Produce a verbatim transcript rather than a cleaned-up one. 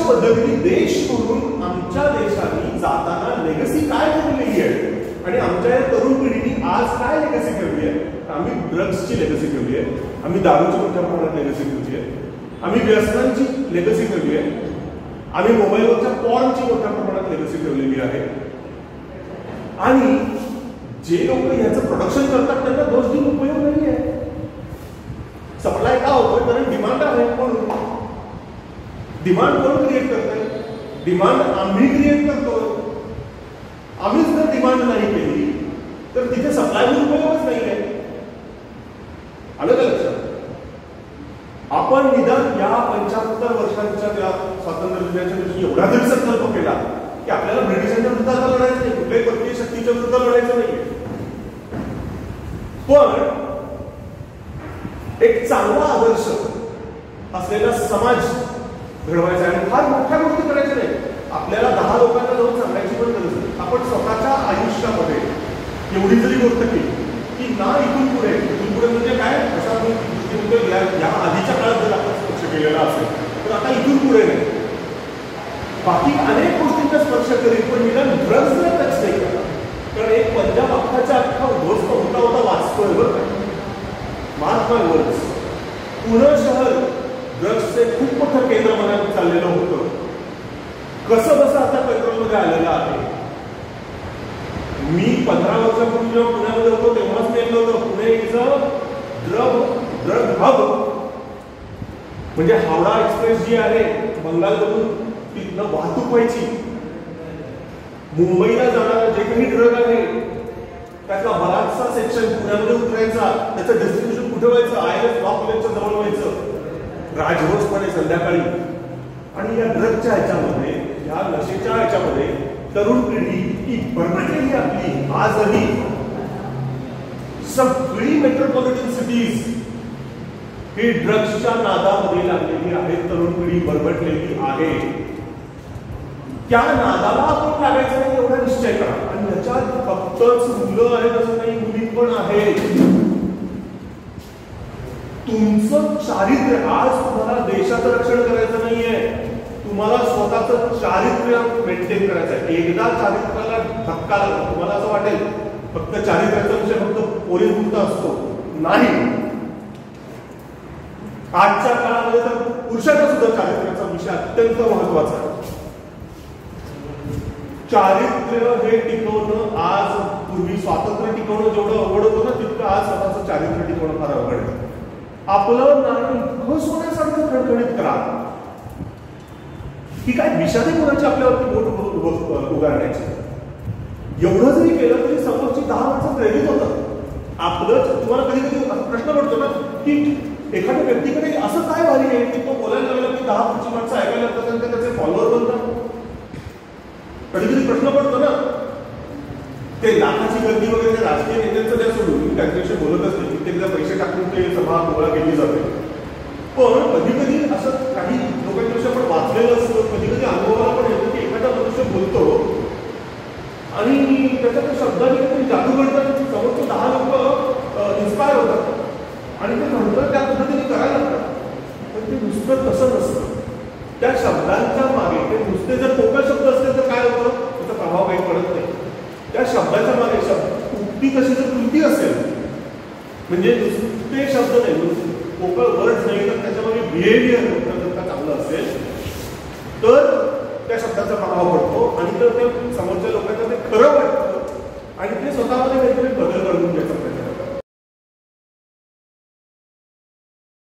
पद्धतीने देश सोडून आमच्या देशाने जाताना लेगसी काय ठेवलेली आहे आणि आमच्या या तरुण पिढीने आज काय लेगसी ठेवली आहे? आम्ही ड्रग्सची लेगसी ठेवली आहे, आम्ही दारूची मोठ्या प्रमाणात लेगसी ठेवली आहे, आम्ही व्यसनांची लेगसी ठेवली आहे, आम्ही मोबाईलवरच्या पॉर्नची मोठ्या प्रमाणात लेगसी ठेवलेली आहे. आणि जे लोक ह्याचं प्रोडक्शन करतात त्यांना दोष देऊन उपयोग नाही आहे. सप्लाय का होतोय? कारण डिमांड आहे. म्हणून डिमांड कोण क्रिएट करतोय? डिमांड आम्ही क्रिएट करतोय. आम्हीच जर डिमांड नाही केली तर तिथे सप्लायवर उपयोगच नाही आहे. आलं का लक्षात? आपण निदान या पंच्याहत्तर वर्षांच्या त्या स्वातंत्र्य दिनाच्या दिवशी एवढा तरी संकल्प केला की आपल्याला ब्रिटिशांच्या विरुद्ध आता लढायचं नाही, कुठल्याही परकीय शक्तीच्या विरुद्ध लढायचं नाही. पण एक चांगला आदर्श असलेला समाज घडवायचा आणि फार मोठ्या गोष्टी करायच्या नाही. आपल्याला दहा लोकांना जाऊन सांगायची पण गरज नाही. आपण स्वतःच्या आयुष्यामध्ये एवढी जरी गोष्ट केली की ना इथून पुढे इथून पुढे म्हणजे काय असा या आधीच्या काळात जर आपण स्पर्श केलेला असेल तर आता इथून पुढे नाही. बाकी अनेक गोष्टींचा स्पर्श करेल पण निदान ड्रग्सला टच नाही करा. कारण एक पंजाब अख्खाच्या अख्खा उद्ध्वस्त होता होता वाचतोय बरं का. मार्क माय वर्ड्स, पुणे शहर ड्रग्सचे खूप मोठं केंद्र मनात चाललेलं होतं. कसं बसं आता कंट्रोलमध्ये आलेलं आहे. मी पंधरा वर्षापूर्वी जेव्हा पुण्यामध्ये होतो तेव्हाच मी ऐकलं होतं Pune is a drug drug hub. म्हणजे हावडा एक्सप्रेस जी आहे बंगालमधून तिथनं वाहतूक व्हायची. मुंबईला जाणारा जे काही ड्रग आहे त्याचा बराचसा सेक्शन पुण्यामध्ये उतरायचा, त्याचं डिस्ट्रीब्युशन कुठे व्हायचं? आय एस लॉ कॉलेजच्या जवळ व्हायचं राजरोसपणे संध्याकाळी. आणि या ड्रगच्या ह्याच्यामध्ये या नशेच्या ह्याच्यामध्ये तरुण पिढी ही बरबटलेली आपली आजही. सगळी मेट्रोपॉलिटन सिटीज ही ड्रग्सच्या नादामध्ये लागलेली आहे. तरुण पिढी बरबटलेली आहे. त्या नादाला आपण लागायचं नाही एवढा निश्चय करा. आणि याच्यात फक्तच मुलं आहेत असं नाही, मुली पण आहेत. तुमचं चारित्र्य, आज तुम्हाला देशाचं रक्षण करायचं नाहीये, तुम्हाला स्वतःचं चारित्र्य मेंटेन करायचं आहे. एकदा चारित्र्याला धक्का लागला तुम्हाला असं वाटेल फक्त चारित्र्याचा विषय फक्त पोरीपुरता असतो. नाही. आजच्या काळामध्ये तर पुरुषाचा सुद्धा चारित्र्याचा विषय अत्यंत महत्वाचा आहे. चारित्र्य हे टिकवणं आज पूर्वी स्वातंत्र्य टिकवणं जेवढं अवघड होतं ना तितकं आज स्वतःचं चारित्र्य टिकवणं फार अवघड आहे. आपलं नाणं इतकं सोन्यासारखं खणखणीत करा की काय विषादे कोणाची आपल्यावरती बोट उगारण्याची. एवढं जरी केलं तरी समोरची दहा माणसं प्रेरित होतात. आपलं तुम्हाला कधी कधी प्रश्न पडतो ना की एखाद्या व्यक्तीकडे असं काय भारी आहे की तो बोलायला लागला की दहा पुढची माणसं ऐकायला लागतात आणि त्याचे फॉलोअर बनतात. कधी कधी प्रश्न पडतो ना. ते लाखाची गर्दी वगैरे ते राजकीय नेत्यांचं त्या सोडून त्यांच्याशी बोलतच नाही. कित्येकदा पैसे टाकून ते सभा गोळा केली जाते. पण कधी कधी असं काही लोकांपेक्षा आपण वाचलेलं असतं, कधी कधी अनुभवाला पण येतं की एखादा मनुष्य बोलतो आणि त्याच्या त्या शब्दाने काहीतरी जादू घडतात. समोरचे दहा लोक इन्स्पायर होतात आणि ते म्हणतात त्या पद्धतीने करायला लागतात. पण ते नुसतं तसं नसतं. त्या शब्दांच्या मागे ते नुसते जर पोकळ शब्द असतील तर काय होतं? त्याचा प्रभाव काही पडत नाही. त्या शब्दाच्या मागे शब्द उक्ती कशी जर कृती असेल म्हणजे नुसते शब्द नाही, पोकळ वर्ड्स नाही तर त्याच्यामागे बिहेवियर